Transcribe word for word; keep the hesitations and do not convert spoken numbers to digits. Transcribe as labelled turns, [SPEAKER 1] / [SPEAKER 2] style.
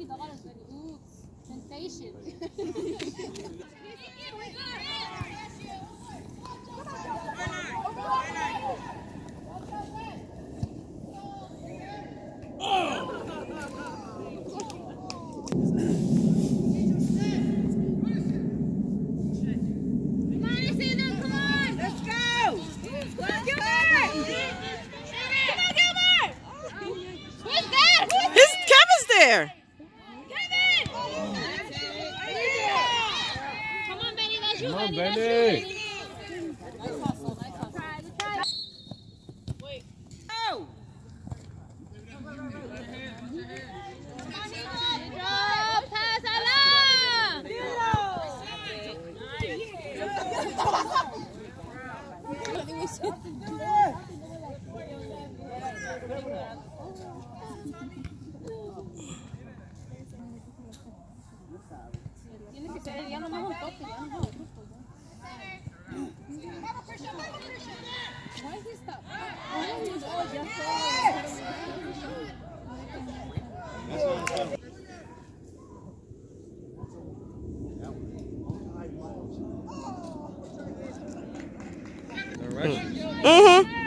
[SPEAKER 1] Sensation.
[SPEAKER 2] There.
[SPEAKER 1] Come on, Benny. That's you,
[SPEAKER 3] Come on,
[SPEAKER 1] Benny.
[SPEAKER 3] Benny.
[SPEAKER 1] That's you, Benny. Nice hustle. Nice hustle. Try, try. Wait. Oh. Come on, Eagles. Pass along. Tiene que ser ya nomás un toque, ya no juego justo. Why is he stop? Oh, ya sé.
[SPEAKER 2] Mm-hmm.